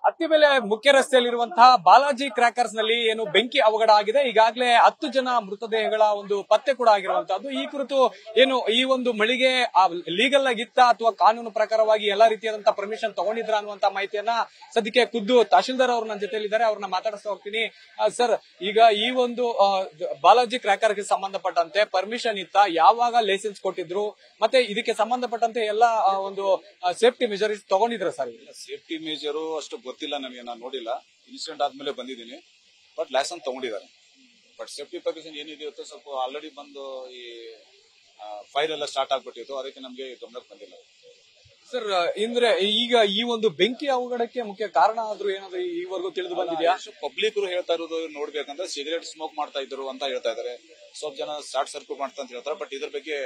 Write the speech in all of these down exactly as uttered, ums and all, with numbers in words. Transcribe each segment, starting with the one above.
ಅತ್ತಿಬೆಲೆ ಮುಖ್ಯ ರಸ್ತೆಯಲ್ಲಿರುವಂತಹ ಬಾಲಾಜಿ ಕ್ರ್ಯಾಕರ್ಸ್ ನಲ್ಲಿ ಏನು ಬೆಂಕಿ ಅವಘಡ ಆಗಿದೆ. ಈಗಾಗಲೇ ಹತ್ತು ಜನ ಮೃತದೇಹಗಳ ಒಂದು ಪತ್ತೆ ಕೂಡ ಆಗಿರುವಂತಹದ್ದು. ಈ ಕುರಿತು ಏನು ಈ ಒಂದು ಮಳಿಗೆ ಲೀಗಲ್ ಆಗಿತ್ತ ಅಥವಾ ಕಾನೂನು ಪ್ರಕಾರವಾಗಿ ಎಲ್ಲಾ ರೀತಿಯಾದಂತಹ ಪರ್ಮಿಷನ್ ತಗೊಂಡಿದ್ರ ಅನ್ನುವಂತ ಮಾಹಿತಿಯನ್ನ ಸದ್ಯಕ್ಕೆ ಖುದ್ದು ತಹಶೀಲ್ದಾರ್ ಅವರು ನನ್ನ ಜೊತೆಲಿದ್ದಾರೆ, ಅವ್ರನ್ನ ಮಾತಾಡಿಸ್ತಾ ಹೋಗ್ತೀನಿ. ಸರ್, ಈಗ ಈ ಒಂದು ಬಾಲಾಜಿ ಕ್ರ್ಯಾಕರ್ಗೆ ಸಂಬಂಧಪಟ್ಟಂತೆ ಪರ್ಮಿಷನ್ ಇತ್ತ, ಯಾವಾಗ ಲೈಸೆನ್ಸ್ ಕೊಟ್ಟಿದ್ರು, ಮತ್ತೆ ಇದಕ್ಕೆ ಸಂಬಂಧಪಟ್ಟಂತೆ ಎಲ್ಲ ಒಂದು ಸೇಫ್ಟಿ ಮೆಜರ್ಸ್ ತಗೊಂಡಿದ್ರ ಸರ್? ಸೇಫ್ಟಿ ಮೇಜರು ಅಷ್ಟು ಗೊತ್ತಿಲ್ಲ ನನಗೆ, ನಾನು ನೋಡಿಲ್ಲ. ಇನ್ಸಿಡೆಂಟ್ ಆದ್ಮೇಲೆ ಬಂದಿದ್ದೀನಿ, ಬಟ್ ಲೈಸೆನ್ಸ್ ತಗೊಂಡಿದ್ದಾರೆ. ಬಟ್ ಸೇಫ್ಟಿ ಪ್ರಿಕಾಷನ್ ಏನಿದೆಯುತ್ತೋ ಸ್ವಲ್ಪ ಆಲ್ರೆಡಿ ಬಂದು ಈ ಫೈರ್ ಎಲ್ಲ ಸ್ಟಾರ್ಟ್ ಆಗ್ಬಿಟ್ಟಿತ್ತು, ಅದಕ್ಕೆ ನಮಗೆ ಗಮನಕ್ಕೆ ಬಂದಿಲ್ಲ ಸರ್. ಅಂದ್ರೆ ಈಗ ಈ ಒಂದು ಬೆಂಕಿ ಅವಘಡಕ್ಕೆ ಮುಖ್ಯ ಕಾರಣ ಆದ್ರೂ ಏನಾದ್ರು ಈವರೆಗೂ ತಿಳಿದು ಬಂದಿದೆಯಾ? ಪಬ್ಲಿಕರು ಹೇಳ್ತಾ ಇರೋದು ನೋಡ್ಬೇಕಂದ್ರೆ ಸಿಗರೇಟ್ ಸ್ಮೋಕ್ ಮಾಡ್ತಾ ಇದ್ರು ಅಂತ ಹೇಳ್ತಾ ಇದಾರೆ. ಸ್ವಲ್ಪ ಜನ ಶಾರ್ಟ್ ಸರ್ಕ್ಯೂಟ್ ಮಾಡ್ತಾ ಅಂತ ಹೇಳ್ತಾರೆ, ಬಟ್ ಇದ್ರ ಬಗ್ಗೆ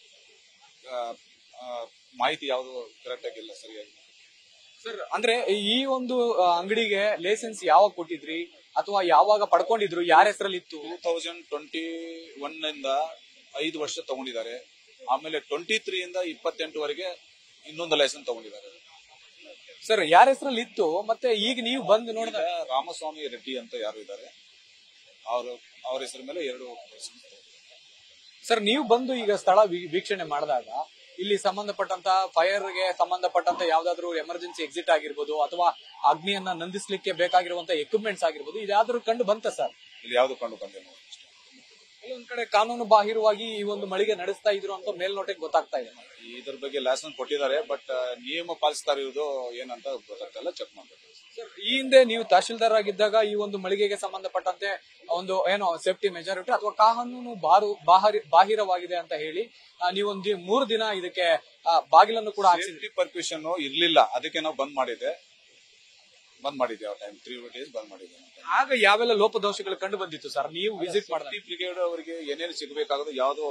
ಮಾಹಿತಿ ಯಾವುದು ಕರೆಕ್ಟ್ ಆಗಿಲ್ಲ ಸರಿಯಾಗಿ. ಸರ್, ಅಂದ್ರೆ ಈ ಒಂದು ಅಂಗಡಿಗೆ ಲೈಸೆನ್ಸ್ ಯಾವಾಗ ಕೊಟ್ಟಿದ್ರಿ ಅಥವಾ ಯಾವಾಗ ಪಡ್ಕೊಂಡಿದ್ರು, ಯಾರ ಹೆಸರಲ್ಲಿ ಇತ್ತು? ಟೂ ತೌಸಂಡ್ ಟ್ವೆಂಟಿ ಒನ್ ಇಂದ ಐದು ವರ್ಷ ತಗೊಂಡಿದ್ದಾರೆ. ಆಮೇಲೆ ಟ್ವೆಂಟಿ ತ್ರೀ ಇಂದ ಇಪ್ಪತ್ತೆಂಟುವರೆಗೆ ಇನ್ನೊಂದು ಲೈಸೆನ್ಸ್ ತಗೊಂಡಿದ್ದಾರೆ. ಸರ್, ಯಾರ ಹೆಸರಲ್ಲಿ ಇತ್ತು? ಮತ್ತೆ ಈಗ ನೀವು ಬಂದು ನೋಡಿದ ರಾಮಸ್ವಾಮಿ ರೆಡ್ಡಿ ಅಂತ ಯಾರು ಇದ್ದಾರೆ, ಅವರು ಅವ್ರ ಹೆಸರ ಮೇಲೆ ಎರಡು ಲೈಸೆನ್ಸ್. ಸರ್, ನೀವು ಬಂದು ಈಗ ಸ್ಥಳ ವೀಕ್ಷಣೆ ಮಾಡಿದಾಗ ಇಲ್ಲಿ ಸಂಬಂಧಪಟ್ಟಂತ ಫೈರ್ ಗೆ ಸಂಬಂಧಪಟ್ಟಂತ ಯಾವ್ದಾದ್ರು ಎಮರ್ಜೆನ್ಸಿ ಎಕ್ಸಿಟ್ ಆಗಿರ್ಬೋದು ಅಥವಾ ಅಗ್ನಿಯನ್ನ ನಂದಿಸ್ಲಿಕ್ಕೆ ಬೇಕಾಗಿರುವಂತ ಎಕ್ವಿಪ್ಮೆಂಟ್ಸ್ ಆಗಿರ್ಬೋದು, ಇದಾದ್ರೂ ಕಂಡು ಬಂತ ಸರ್? ಇಲ್ಲಿ ಯಾವ್ದು ಕಂಡು ಬಂದಿಲ್ಲ. ಕೆಲವೊಂದ್ ಕಡೆ ಕಾನೂನು ಬಾಹಿರವಾಗಿ ಈ ಒಂದು ಮಳಿಗೆ ನಡೆಸ್ತಾ ಇದ್ರು ಅಂತ ಮೇಲ್ನೋಟಕ್ಕೆ ಗೊತ್ತಾಗ್ತಾ ಇದೆ. ಇದ್ರ ಬಗ್ಗೆ ಲೈಸೆನ್ಸ್ ಕೊಟ್ಟಿದ್ದಾರೆ, ಬಟ್ ನಿಯಮ ಪಾಲಿಸ್ತಾ ಇರೋದು ಏನಂತ ಗೊತ್ತಾಗ್ತಾ ಇಲ್ಲ, ಚೆಕ್ ಮಾಡ್ಬೇಕು. ಸರ್, ಈ ಹಿಂದೆ ನೀವು ತಹಶೀಲ್ದಾರ್ ಆಗಿದ್ದಾಗ ಈ ಒಂದು ಮಳಿಗೆಗೆ ಸಂಬಂಧಪಟ್ಟಂತೆ ಒಂದು ಏನೋ ಸೇಫ್ಟಿ ಮೆಜಾರಿಟಿ ಅಥವಾ ಕಾನೂನು ಬಾರು ಬಾಹಿರವಾಗಿದೆ ಅಂತ ಹೇಳಿ ನೀವೊಂದು ಮೂರು ದಿನ ಇದಕ್ಕೆ ಬಾಗಿಲನ್ನು ಕೂಡ ಸೇಫ್ಟಿ ಪರ್ಮಿಷನ್ ಇರ್ಲಿಲ್ಲ, ಅದಕ್ಕೆ ನಾವು ಬಂದ್ ಮಾಡಿದ್ದೆ ಬಂದ್ ಮಾಡಿದ್ದೆ ಆ ಟೈಮ್ ತ್ರೀ ಡೇಸ್ ಬಂದ್ ಮಾಡಿದ್ದೆ. ಆಗ ಯಾವೆಲ್ಲ ಲೋಪದೋಷಗಳು ಕಂಡು ಬಂದಿತ್ತು ಸರ್ ನೀವು ವಿಸಿಟ್ ಮಾಡಿದ? ಬ್ರಿಗೇಡ್ ಅವರಿಗೆ ಏನೇನು ಸಿಗಬೇಕಾಗೋದು, ಯಾವ್ದು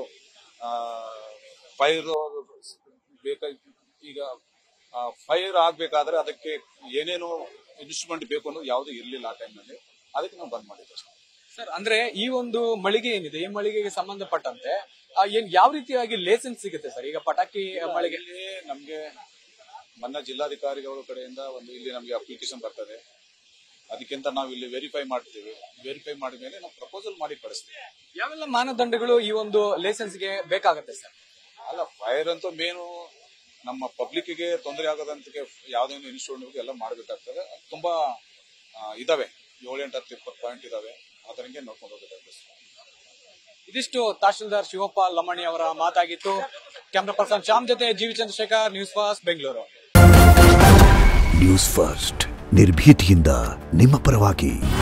ಫೈರ್ ಬೇಕಾ, ಈಗ ಫೈರ್ ಆಗ್ಬೇಕಾದ್ರೆ ಅದಕ್ಕೆ ಏನೇನು ಇನ್ಸ್ಟ್ರೂಮೆಂಟ್ ಬೇಕು ಅನ್ನೋದು ಯಾವ್ದು ಇರ್ಲಿಲ್ಲ ಆ ಟೈಮ್ ನಲ್ಲಿ, ಅದಕ್ಕೆ ನಾವು ಬಂದ್ ಮಾಡಿದ್ದೆ ಸರ್. ಅಂದ್ರೆ ಈ ಒಂದು ಮಳಿಗೆ ಏನಿದೆ, ಈ ಮಳಿಗೆಗೆ ಸಂಬಂಧಪಟ್ಟಂತೆ ಏನ್ ಯಾವ ರೀತಿಯಾಗಿ ಲೈಸೆನ್ಸ್ ಸಿಗುತ್ತೆ ಸರ್? ಈಗ ಪಟಾಕಿ ಮಳಿಗೆ ನಮ್ಗೆ ಮೊನ್ನೆ ಜಿಲ್ಲಾಧಿಕಾರಿಗಳ ಕಡೆಯಿಂದ ಒಂದು ಇಲ್ಲಿ ನಮ್ಗೆ ಅಪ್ಲಿಕೇಶನ್ ಬರ್ತದೆ, ಅದಕ್ಕಿಂತ ನಾವು ಇಲ್ಲಿ ವೆರಿಫೈ ಮಾಡ್ತೀವಿ. ವೆರಿಫೈ ಮಾಡಿದ ಮೇಲೆ ನಾವು ಪ್ರಪೋಸಲ್ ಮಾಡಿ ಕಳಿಸ್ತೀವಿ. ಯಾವೆಲ್ಲ ಮಾನದಂಡಗಳು ಈ ಒಂದು ಲೈಸೆನ್ಸ್ ಗೆ ಬೇಕಾಗುತ್ತೆ ಸರ್? ಅಲ್ಲ, ಫೈರ್ ಅಂತೂ ಮೇನು ನಮ್ಮ ಪಬ್ಲಿಕ್ ಗೆ ತೊಂದರೆ ಆಗೋದಂತ ಯಾವ್ದೇನು ಇನ್ಸ್ಟಿಟ್ಯೂಟ್ ಎಲ್ಲ ಮಾಡ್ಬೇಕಾಗ್ತದೆ. ತುಂಬಾ ಇದಾವೆ, ಏಳೆಂಟು ಹತ್ತು ಇಪ್ಪತ್ತು ಪಾಯಿಂಟ್ ಇದಾವೆ, ಅದರಂಗೆ ನೋಡ್ಕೊಂಡು ಹೋಗ್ಬೇಕಾಗ್ತದೆ. ಇದಿಷ್ಟು ತಹಶೀಲ್ದಾರ್ ಶಿವಪ್ಪ ಲಮಣಿ ಅವರ ಮಾತಾಗಿತ್ತು. ಕ್ಯಾಮ್ರಾ ಪರ್ಸನ್ ಶ್ಯಾಮ್ ಜೊತೆ G V Chandrashekar, news first Bengaluru. News first ನಿರ್ಭೀತಿಯಿಂದ ನಿಮ್ಮ ಪರವಾಗಿ.